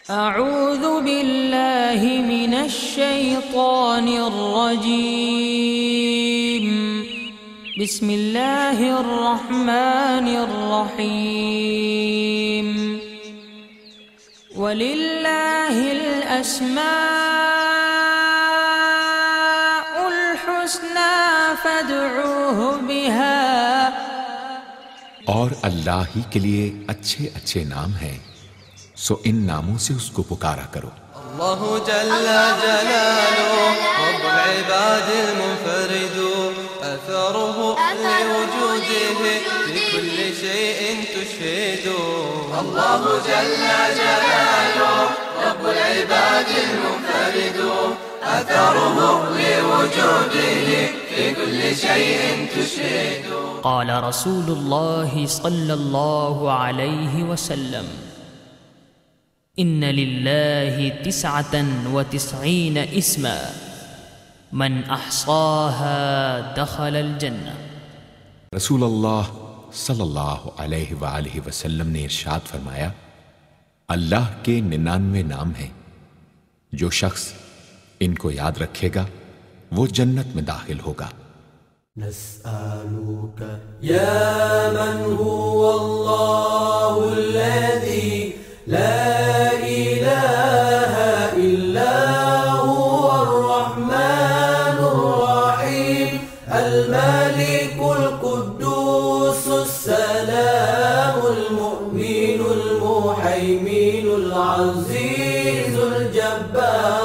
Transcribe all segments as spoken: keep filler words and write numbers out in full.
أعوذ بالله من الشيطان الرجيم. بسم الله الرحمن الرحيم. ولله الأسماء الحسنى فادعوه بها. और अल्लाह ही के लिए अच्छे अच्छे नाम हैं, सो इन नामों से उसको पुकारा करो। अल्लाहु जल्ला जलालुहु रब्बुल इबादिल मुनफरिदु अथरुहु लिवुजूदिहि फी कुल्ली शैइन तुशहिदु। अल्लाहु जल्ला जलालुहु रब्बुल इबादिल मुनफरिदु अथरुहु लिवुजूदिहि फी कुल्ली शैइन तुशहिदु। قال رسول الله صلى الله عليه وسلم: إن لله تسعة وتسعين اسما من أحصاها دخل الجنة। रसूल अल्लाह सल्लल्लाहु अलैहि वालैहि वसल्लम ने इरशाद फरमाया, अल्लाह के निन्यानवे नाम हैं, जो शख्स इनको याद रखेगा वो जन्नत में दाखिल होगा। नस्अलुक या मन हुवा अल्लाहु अल्लज़ी ला इलाहा इल्ला हुवा अर्रहमानुर रहीम अल-मालिकुल कुद्दूसुस सलामुल मुमिनुल मुहैमिनुल अज़ीज़ुल जब्बार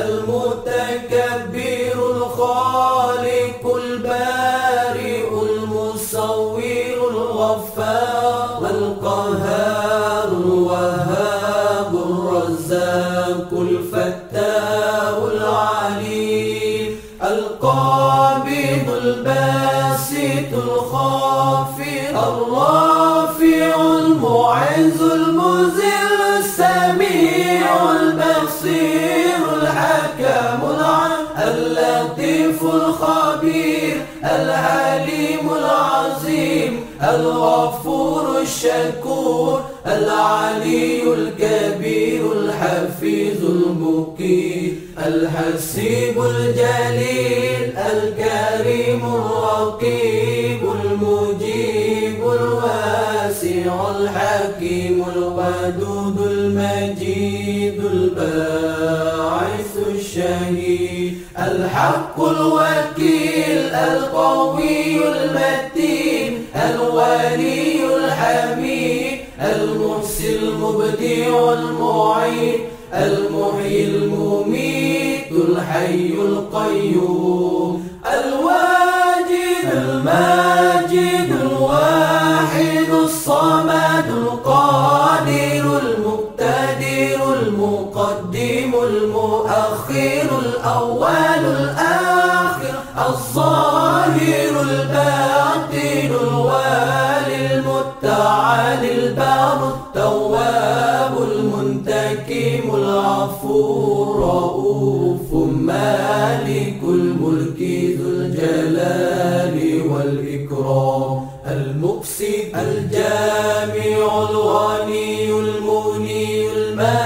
अल-मुतकब्बिरुल खालिकुल बारिउल मुसव्विरुल गफ्फार अल-क़हारुल वहाबुर रज़्ज़ाक़ुल फ़त्ताहुल अलीम अल-क़ाबिदुल बासितुल ख़ाफ़िद अर्राफ़िउल मु'इज़ुल मुज़िल्लुस समीउल बसीरुल हकीमुल अल-लतीफ़ुल ख़बीर अल-हलीमुल अज़ीम अल-गफ़ूरुश शकूर अल-अलीयुल कबीरुल हफ़ीज़ुल मुक़ीत अल-हसीबुल जलील अल-करीमुर रक़ीबुल मुजीबुल वासिउल हकीमुल वदूदुल मजीदुल बाइसुश शहीद अल-हक़्क़ुल वकील अल-क़वियुल मतीन अल-वलियुल हमीद अल-मुहसिल मुबदिउल मुईद अल-मुहयिल मुमीतुल हय्युल क़य्यूम अल-वाजिदुल माजिदुल वाहिदुस समदुल क़ादिरुल मुक़्तदिरुल मुक़द्दिमुल मुअख़्खिरुल अव्वलुल आख़िर अज़्ज़ाहिरुल बातिनुल वालिल मुत्तअलिल बारुत तव्वाबुल मुंतकिमुल गफूर रऊफ़ुम मालिकुल मुल्की ज़ुल जलाली वल इकराम अल मुक़सित अल जामिउल गनियुल मुग़नियुल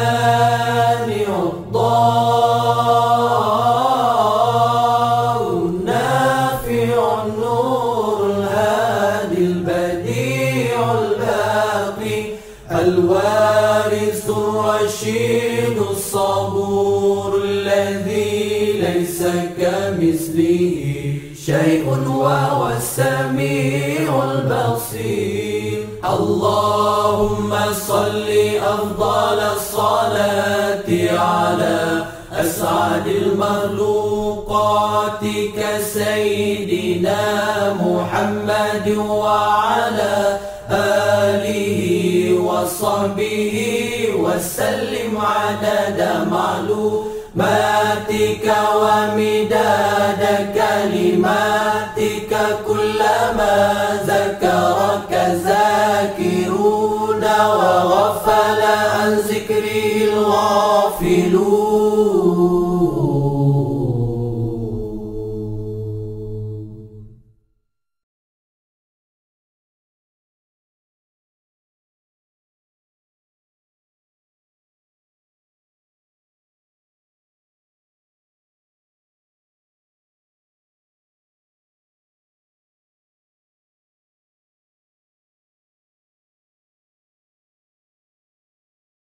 मानिउद दारुन नाफ़िउन नूरुल हादिल बदीउल बाक़ी अल वारिसुर रशीदुस सबूर الذي ليس كمثله شيء وهو السميع البصير اللهم صل أفضل الصلاة على أسعد المخلوقات كسيدنا محمد وعلى آله وصحبه وسلم عدد معلوماتك ومداد كلماتك كلما زاد